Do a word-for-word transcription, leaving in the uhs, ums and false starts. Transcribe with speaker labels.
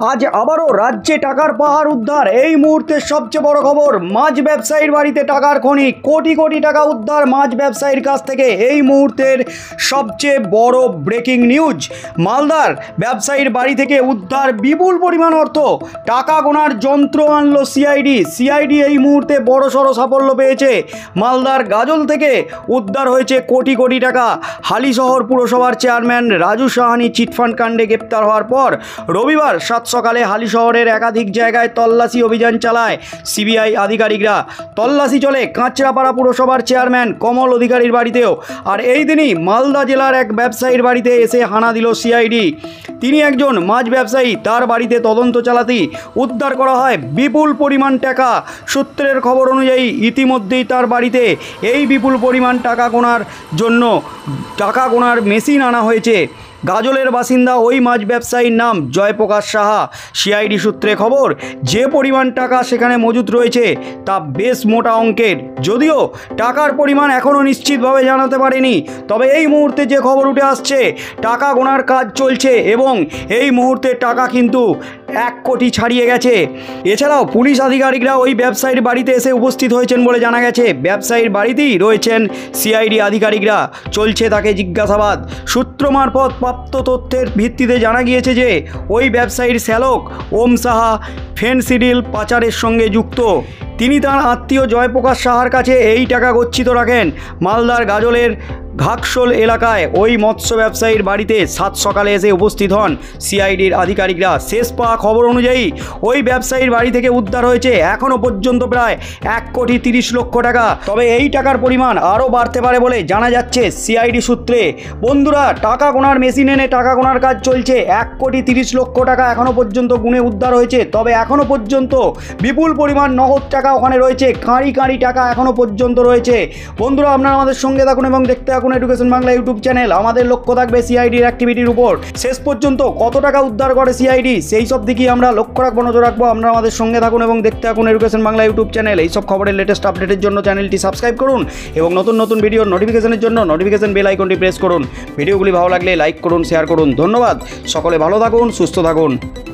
Speaker 1: আজ আবারও রাজ্যে টাকার পাহাড় উদ্ধার। এই মুহূর্তের সবচেয়ে বড় খবর, মাছ ব্যবসায়ীর বাড়িতে টাকার খনি, কোটি কোটি টাকা উদ্ধার মাছ ব্যবসায়ীর কাছ থেকে। এই মুহূর্তের সবচেয়ে বড় ব্রেকিং নিউজ, মালদার ব্যবসায়ীর বাড়ি থেকে উদ্ধার বিপুল পরিমাণ অর্থ। টাকা গোনার যন্ত্র আনলো সিআইডি। সিআইডি এই মুহূর্তে বড় সড়ো সাফল্য পেয়েছে। মালদার গাজল থেকে উদ্ধার হয়েছে কোটি কোটি টাকা। হালিশহর পুরসভার চেয়ারম্যান রাজু সাহানি চিটফান্ড কাণ্ডে গ্রেপ্তার হওয়ার পর রবিবার সাত সকালে হালিশহরের একাধিক জায়গায় তল্লাশি অভিযান চালায় সিবিআই আধিকারিকরা। তল্লাশি চলে কাঁচরাপাড়া পুরসভার চেয়ারম্যান কমল অধিকারীর বাড়িতেও। আর এই দিনই মালদা জেলার এক ব্যবসায়ীর বাড়িতে এসে হানা দিল সিআইডি। তিনি একজন মাছ ব্যবসায়ী, তার বাড়িতে তদন্ত চালাতেই উদ্ধার করা হয় বিপুল পরিমাণ টাকা। সূত্রের খবর অনুযায়ী ইতিমধ্যেই তার বাড়িতে এই বিপুল পরিমাণ টাকা গোনার জন্য টাকা গোনার মেশিন আনা হয়েছে। গাজলের বাসিন্দা ওই মাছ ব্যবসায়ীর নাম জয়প্রকাশ সাহা। সিআইডি সূত্রে খবর, যে পরিমাণ টাকা সেখানে মজুত রয়েছে তা বেশ মোটা অঙ্কের। যদিও টাকার পরিমাণ এখনও নিশ্চিতভাবে জানাতে পারেনি, তবে এই মুহূর্তে যে খবর উঠে আসছে, টাকা গোনার কাজ চলছে এবং এই মুহূর্তে টাকা কিন্তু এক কোটি ছাড়িয়ে গেছে। এছাড়াও পুলিশ আধিকারিকরা ওই ব্যবসায়ীর বাড়িতে এসে উপস্থিত হয়েছেন বলে জানা গেছে। ব্যবসায়ীর বাড়িতেই রয়েছেন সিআইডি আধিকারিকরা, চলছে তাকে জিজ্ঞাসাবাদ। সূত্র মারফত প্রাপ্ত তথ্যের ভিত্তিতে জানা গিয়েছে যে ওই ব্যবসায়ীর শ্যালক ওম সাহা ফেনসিডিল পাচারের সঙ্গে যুক্ত। তিনি তার আত্মীয় জয়প্রকাশ সাহার কাছে এই টাকা গচ্ছিত রাখেন। মালদার গাজলের ঘাকশোল এলাকায় ওই মৎস্য ব্যবসায়ীর বাড়িতে সাত সকালে এসে উপস্থিত হন সিআইডির আধিকারিকরা। শেষ পাওয়া খবর অনুযায়ী ওই ব্যবসায়ীর বাড়ি থেকে উদ্ধার হয়েছে এখনও পর্যন্ত প্রায় এক কোটি তিরিশ লক্ষ টাকা। তবে এই টাকার পরিমাণ আরও বাড়তে পারে বলে জানা যাচ্ছে সিআইডি সূত্রে। বন্ধুরা, টাকা গোনার মেশিন এনে টাকা গোনার কাজ চলছে। এক কোটি তিরিশ লক্ষ টাকা এখনও পর্যন্ত গুণে উদ্ধার হয়েছে। তবে এখনও পর্যন্ত বিপুল পরিমাণ নগদ টাকা ওখানে রয়েছে, কাঁড়ি কাঁড়ি টাকা এখনও পর্যন্ত রয়েছে। বন্ধুরা, আপনারা আমাদের সঙ্গে থাকুন এবং দেখতে থাকুন এডুকেশন বাংলা ইউটিউব চ্যানেল। আমাদের লক্ষ্য থাকবে সিআইডির অ্যাক্টিভিটির উপর। শেষ পর্যন্ত কত টাকা উদ্ধার করে সিআইডি, সেই সব দিকেই আমরা লক্ষ্য রাখবো, নজর রাখবো। আপনারা আমাদের সঙ্গে থাকুন এবং দেখতে থাকুন এডুকেশন বাংলা ইউটিউব চ্যানেল। এইসব খবরের লেটেস্ট আপডেটের জন্য চ্যানেলটি সাবস্ক্রাইব করুন এবং নতুন নতুন ভিডিওর নোটিফিকেশনের জন্য নোটিফিকেশন বেল আইকনটি প্রেস করুন। ভিডিওগুলি ভালো লাগলে লাইক করুন, শেয়ার করুন। ধন্যবাদ। সকলে ভালো থাকুন, সুস্থ থাকুন।